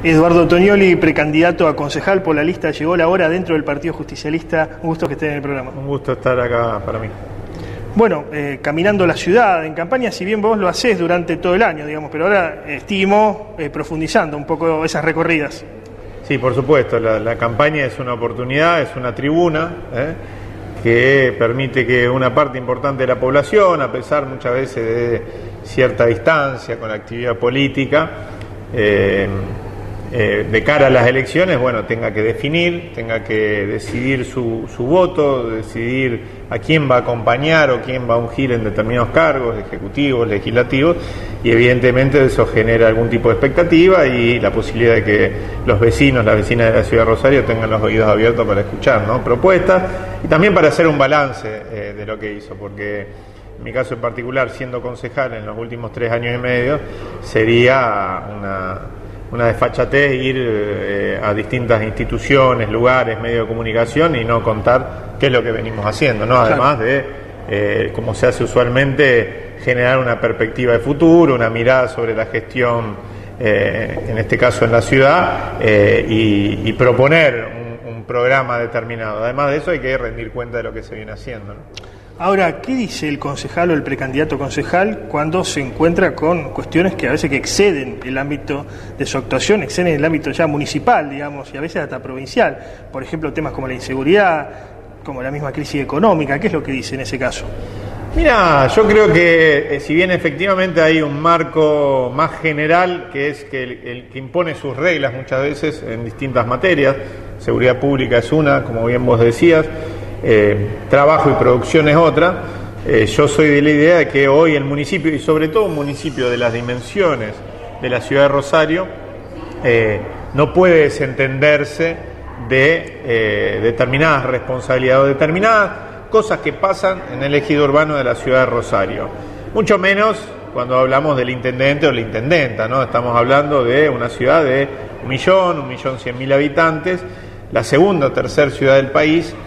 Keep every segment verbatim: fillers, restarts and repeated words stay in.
Eduardo Tonioli, precandidato a concejal por la lista Llegó la Hora dentro del Partido Justicialista. Un gusto que esté en el programa. Un gusto estar acá para mí. Bueno, eh, caminando la ciudad en campaña, si bien vos lo hacés durante todo el año, digamos, pero ahora estimo eh, profundizando un poco esas recorridas. Sí, por supuesto, la, la campaña es una oportunidad, es una tribuna ¿eh? que permite que una parte importante de la población, a pesar muchas veces de cierta distancia con la actividad política, eh, eh, de cara a las elecciones, bueno, tenga que definir, tenga que decidir su, su voto, decidir a quién va a acompañar o quién va a ungir en determinados cargos, ejecutivos, legislativos, y evidentemente eso genera algún tipo de expectativa y la posibilidad de que los vecinos, las vecinas de la ciudad de Rosario tengan los oídos abiertos para escuchar, ¿no?, propuestas y también para hacer un balance eh, de lo que hizo, porque en mi caso en particular, siendo concejal en los últimos tres años y medio, sería una... una desfachatez ir eh, a distintas instituciones, lugares, medios de comunicación y no contar qué es lo que venimos haciendo, ¿no? Además de, eh, como se hace usualmente, generar una perspectiva de futuro, una mirada sobre la gestión, eh, en este caso en la ciudad, eh, y, y proponer un, un programa determinado. Además de eso hay que rendir cuenta de lo que se viene haciendo, ¿no? Ahora, ¿qué dice el concejal o el precandidato concejal cuando se encuentra con cuestiones que a veces que exceden el ámbito de su actuación, exceden el ámbito ya municipal, digamos, y a veces hasta provincial? Por ejemplo, temas como la inseguridad, como la misma crisis económica. ¿Qué es lo que dice en ese caso? Mira, yo creo que eh, si bien efectivamente hay un marco más general, que es que el, el que impone sus reglas muchas veces en distintas materias, seguridad pública es una, como bien vos decías, Eh, trabajo y producción es otra. Eh, yo soy de la idea de que hoy el municipio, y sobre todo un municipio de las dimensiones de la ciudad de Rosario, eh, no puede desentenderse de eh, determinadas responsabilidades o determinadas cosas que pasan en el ejido urbano de la ciudad de Rosario. Mucho menos cuando hablamos del intendente o la intendenta, ¿no? Estamos hablando de una ciudad de un millón, un millón cien mil habitantes, la segunda o tercera ciudad del país,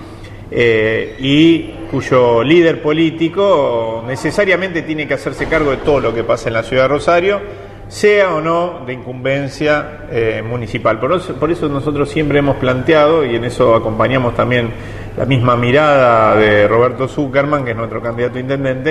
Eh, y cuyo líder político necesariamente tiene que hacerse cargo de todo lo que pasa en la ciudad de Rosario, sea o no de incumbencia eh, municipal. Por eso, por eso nosotros siempre hemos planteado, y en eso acompañamos también la misma mirada de Roberto Zuckerman, que es nuestro candidato a intendente,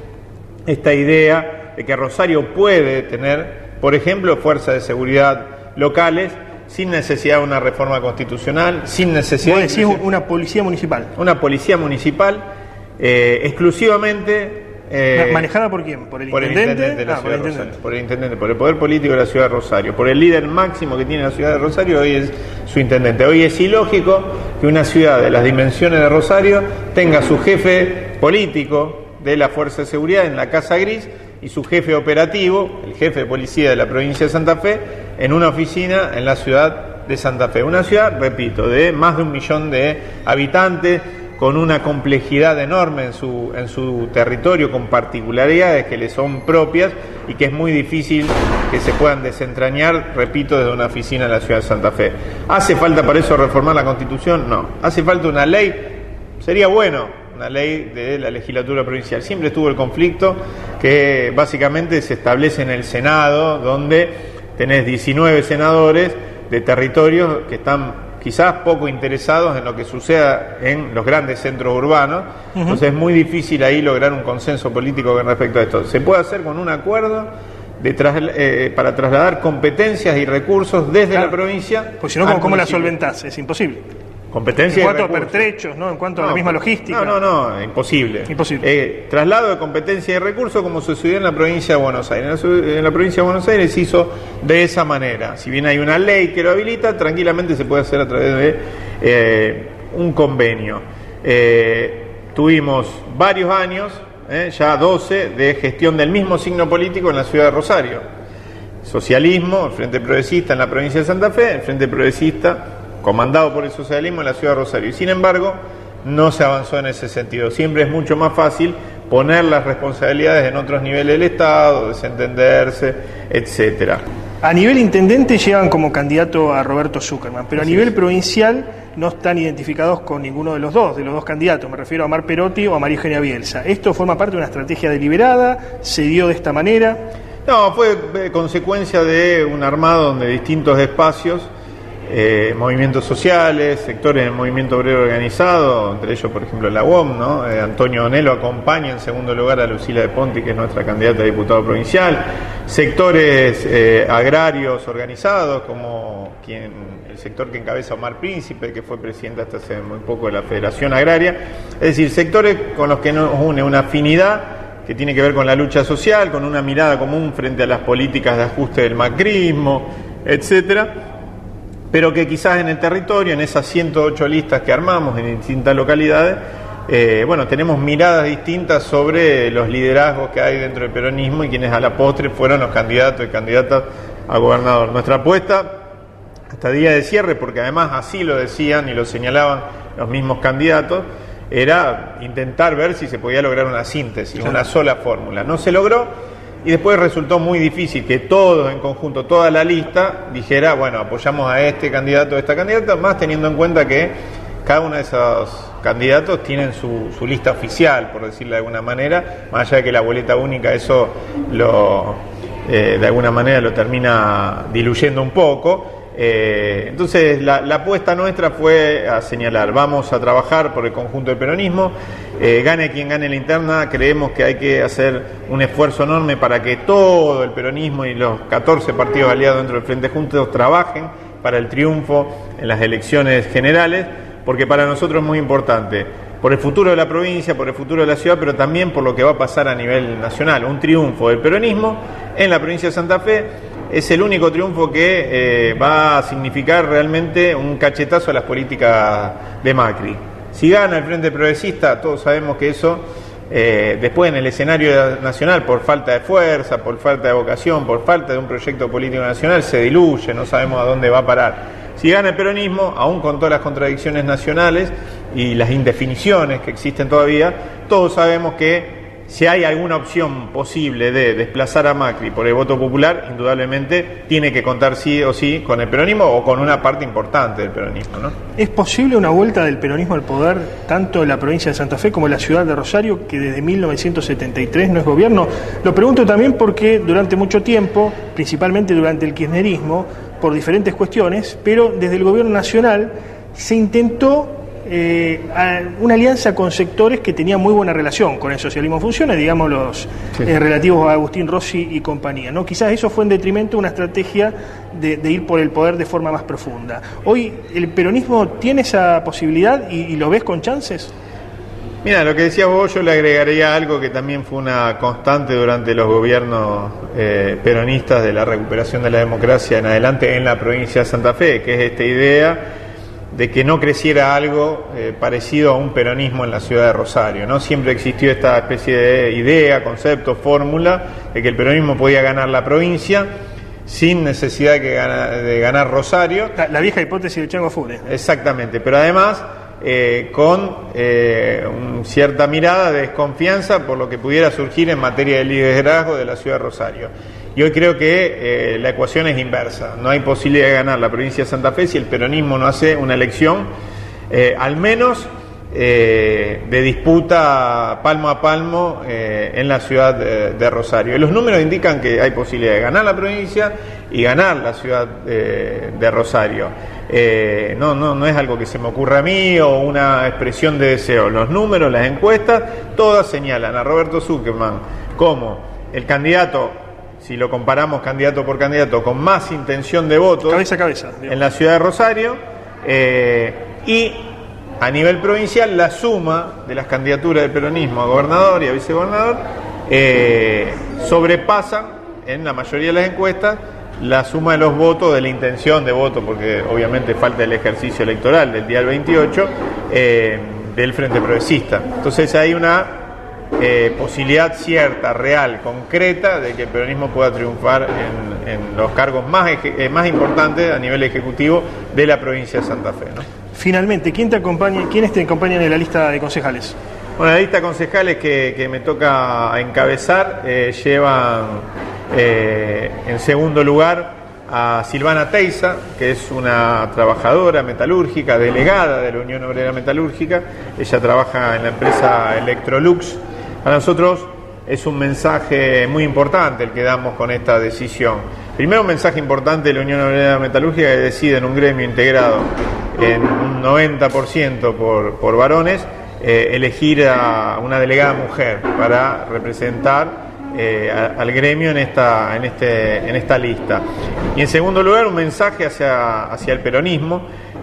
esta idea de que Rosario puede tener, por ejemplo, fuerzas de seguridad locales, sin necesidad de una reforma constitucional, sin necesidad... ¿Vos decís una policía municipal? Una policía municipal eh, exclusivamente... Eh, ¿Manejada por quién? ¿Por el por intendente? El intendente de la ah, ciudad por, el de intendente. Rosario, por el intendente, por el poder político de la ciudad de Rosario, por el líder máximo que tiene la ciudad de Rosario, hoy es su intendente. Hoy es ilógico que una ciudad de las dimensiones de Rosario tenga su jefe político de la Fuerza de Seguridad en la Casa Gris y su jefe operativo, el jefe de policía de la provincia de Santa Fe, en una oficina en la ciudad de Santa Fe. Una ciudad, repito, de más de un millón de habitantes, con una complejidad enorme en su, en su territorio, con particularidades que le son propias y que es muy difícil que se puedan desentrañar, repito, desde una oficina en la ciudad de Santa Fe. ¿Hace falta para eso reformar la Constitución? No. ¿Hace falta una ley? Sería bueno, una ley de la legislatura provincial. Siempre estuvo el conflicto que básicamente se establece en el Senado, donde tenés diecinueve senadores de territorios que están quizás poco interesados en lo que suceda en los grandes centros urbanos. Uh-huh. Entonces es muy difícil ahí lograr un consenso político con respecto a esto. Se puede hacer con un acuerdo de trasla- eh, para trasladar competencias y recursos desde claro. la provincia. Pues si no, ¿cómo, ¿cómo la solventás? Es imposible. Competencia en cuanto y a pertrechos, ¿no? En cuanto no, a la misma logística. No, no, no, imposible. Imposible. Eh, traslado de competencia y recursos como sucedió en la provincia de Buenos Aires. En la, en la provincia de Buenos Aires se hizo de esa manera. Si bien hay una ley que lo habilita, tranquilamente se puede hacer a través de eh, un convenio. Eh, tuvimos varios años, eh, ya doce, de gestión del mismo signo político en la ciudad de Rosario. Socialismo, el Frente Progresista en la provincia de Santa Fe, el Frente Progresista comandado por el socialismo en la ciudad de Rosario. Y sin embargo, no se avanzó en ese sentido. Siempre es mucho más fácil poner las responsabilidades en otros niveles del Estado, desentenderse, etcétera. A nivel intendente llevan como candidato a Roberto Zuckerman, pero a Así nivel es. provincial no están identificados con ninguno de los dos, de los dos candidatos. Me refiero a Omar Perotti o a María Eugenia Bielsa. ¿Esto forma parte de una estrategia deliberada? ¿Se dio de esta manera? No, fue eh, consecuencia de un armado donde distintos espacios, eh, movimientos sociales, sectores del movimiento obrero organizado, entre ellos, por ejemplo, la U O M, ¿no? Eh, Antonio Onelo acompaña en segundo lugar a Lucila de Ponti, que es nuestra candidata a diputado provincial, sectores eh, agrarios organizados, como quien, el sector que encabeza Omar Príncipe, que fue presidente hasta hace muy poco de la Federación Agraria, es decir, sectores con los que nos une una afinidad que tiene que ver con la lucha social, con una mirada común frente a las políticas de ajuste del macrismo, etcétera, pero que quizás en el territorio, en esas ciento ocho listas que armamos en distintas localidades, eh, bueno, tenemos miradas distintas sobre los liderazgos que hay dentro del peronismo y quienes a la postre fueron los candidatos y candidatas a gobernador. Nuestra apuesta, hasta día de cierre, porque además así lo decían y lo señalaban los mismos candidatos, era intentar ver si se podía lograr una síntesis, claro, una sola fórmula. No se logró y después resultó muy difícil que todos en conjunto, toda la lista, dijera, bueno, apoyamos a este candidato, a esta candidata, más teniendo en cuenta que cada uno de esos candidatos tienen su, su lista oficial, por decirlo de alguna manera, más allá de que la boleta única eso lo, eh, de alguna manera lo termina diluyendo un poco. Eh, entonces la, la apuesta nuestra fue a señalar, vamos a trabajar por el conjunto del peronismo, eh, gane quien gane la interna, creemos que hay que hacer un esfuerzo enorme para que todo el peronismo y los catorce partidos aliados dentro del Frente Juntos trabajen para el triunfo en las elecciones generales, porque para nosotros es muy importante, por el futuro de la provincia, por el futuro de la ciudad, pero también por lo que va a pasar a nivel nacional. Un triunfo del peronismo en la provincia de Santa Fe es el único triunfo que eh, va a significar realmente un cachetazo a las políticas de Macri. Si gana el Frente Progresista, todos sabemos que eso, eh, después en el escenario nacional, por falta de fuerza, por falta de vocación, por falta de un proyecto político nacional, se diluye, no sabemos a dónde va a parar. Si gana el peronismo, aún con todas las contradicciones nacionales y las indefiniciones que existen todavía, todos sabemos que si hay alguna opción posible de desplazar a Macri por el voto popular, indudablemente tiene que contar sí o sí con el peronismo o con una parte importante del peronismo, ¿no? ¿Es posible una vuelta del peronismo al poder tanto en la provincia de Santa Fe como en la ciudad de Rosario, que desde mil novecientos setenta y tres no es gobierno? Lo pregunto también porque durante mucho tiempo, principalmente durante el kirchnerismo, por diferentes cuestiones, pero desde el gobierno nacional se intentó Eh, una alianza con sectores que tenían muy buena relación con el socialismo en funciones, digamos los sí. eh, relativos a Agustín Rossi y compañía, ¿no? Quizás eso fue en detrimento de una estrategia de, de ir por el poder de forma más profunda. Hoy el peronismo tiene esa posibilidad y, y lo ves con chances. Mira, lo que decías vos, yo le agregaría algo que también fue una constante durante los gobiernos eh, peronistas de la recuperación de la democracia en adelante en la provincia de Santa Fe, que es esta idea de que no creciera algo eh, parecido a un peronismo en la ciudad de Rosario, ¿no? Siempre existió esta especie de idea, concepto, fórmula de que el peronismo podía ganar la provincia sin necesidad de, que gana, de ganar Rosario. La, la vieja hipótesis de Chango Funes. Exactamente, pero además eh, con eh, un, cierta mirada de desconfianza por lo que pudiera surgir en materia de liderazgo de la ciudad de Rosario. Y hoy creo que eh, la ecuación es inversa. No hay posibilidad de ganar la provincia de Santa Fe si el peronismo no hace una elección, eh, al menos eh, de disputa palmo a palmo eh, en la ciudad de, de Rosario. Y los números indican que hay posibilidad de ganar la provincia y ganar la ciudad de, de Rosario. Eh, no, no, no es algo que se me ocurra a mí o una expresión de deseo. Los números, las encuestas, todas señalan a Roberto Zuckerman como el candidato, si lo comparamos candidato por candidato, con más intención de votos cabeza a cabeza, en la ciudad de Rosario, eh, y a nivel provincial la suma de las candidaturas del peronismo a gobernador y a vicegobernador eh, sobrepasan en la mayoría de las encuestas la suma de los votos, de la intención de voto, porque obviamente falta el ejercicio electoral del día del veintiocho, eh, del Frente Progresista. Entonces hay una Eh, posibilidad cierta, real, concreta de que el peronismo pueda triunfar en, en los cargos más, eh, más importantes a nivel ejecutivo de la provincia de Santa Fe, ¿no? Finalmente, ¿quién te acompaña, quiénes te acompañan en la lista de concejales? Bueno, la lista de concejales que, que me toca encabezar eh, llevan eh, en segundo lugar a Silvana Teiza, que es una trabajadora metalúrgica, delegada de la Unión Obrera Metalúrgica. Ella trabaja en la empresa Electrolux. Para nosotros es un mensaje muy importante el que damos con esta decisión. Primero, un mensaje importante de la Unión Obrera Metalúrgica, que decide en un gremio integrado en un noventa por ciento por, por varones, eh, elegir a una delegada mujer para representar Eh, a, al gremio en esta, en, este, en esta lista. Y en segundo lugar, un mensaje hacia, hacia el peronismo,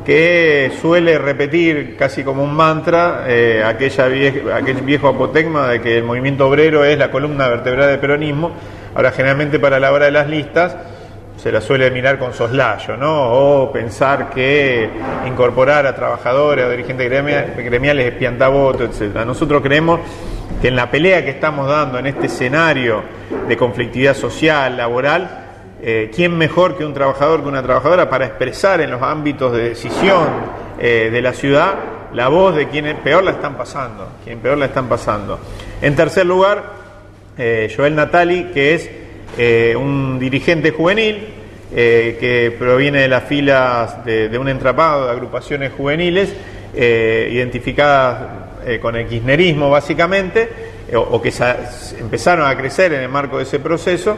que suele repetir casi como un mantra eh, aquella vie, aquel viejo apotegma de que el movimiento obrero es la columna vertebral del peronismo. Ahora, generalmente para la hora de las listas se la suele mirar con soslayo, ¿no? O pensar que incorporar a trabajadores o dirigentes gremiales es piantavoto, etcétera. Nosotros creemos que en la pelea que estamos dando en este escenario de conflictividad social, laboral, eh, ¿quién mejor que un trabajador, que una trabajadora, para expresar en los ámbitos de decisión eh, de la ciudad la voz de quienes peor la están pasando, quien peor la están pasando? En tercer lugar, eh, Joel Natali, que es eh, un dirigente juvenil, eh, que proviene de las filas de, de un entramado de agrupaciones juveniles, eh, identificadas Eh, con el kirchnerismo básicamente, eh, o, o que sa- empezaron a crecer en el marco de ese proceso,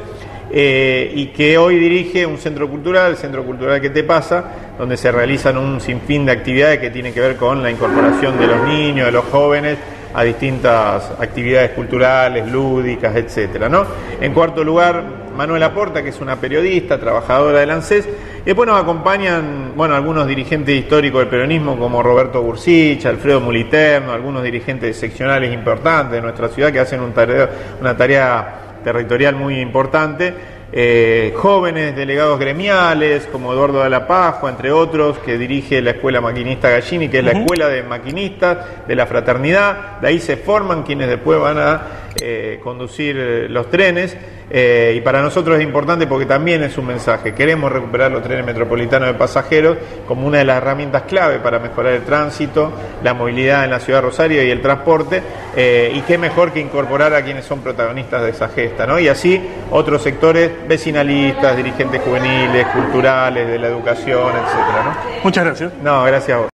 eh, y que hoy dirige un centro cultural, el Centro Cultural ¿Qué te pasa?, donde se realizan un sinfín de actividades que tienen que ver con la incorporación de los niños, de los jóvenes, a distintas actividades culturales, lúdicas, etcétera, ¿no? En cuarto lugar, Manuela Porta, que es una periodista, trabajadora del ANSES. Y después nos acompañan, bueno, algunos dirigentes históricos del peronismo, como Roberto Bursich, Alfredo Muliterno, algunos dirigentes seccionales importantes de nuestra ciudad que hacen un tarea, una tarea territorial muy importante. Eh, jóvenes delegados gremiales, como Eduardo de la Pajua, entre otros, que dirige la Escuela Maquinista Gallini, que es la uh-huh. escuela de maquinistas de la fraternidad. De ahí se forman quienes después van a eh, conducir los trenes. Eh, y para nosotros es importante porque también es un mensaje. Queremos recuperar los trenes metropolitanos de pasajeros como una de las herramientas clave para mejorar el tránsito, la movilidad en la ciudad de Rosario y el transporte. Eh, y qué mejor que incorporar a quienes son protagonistas de esa gesta, ¿no? Y así otros sectores vecinalistas, dirigentes juveniles, culturales, de la educación, etcétera, ¿no? Muchas gracias. No, gracias a vos.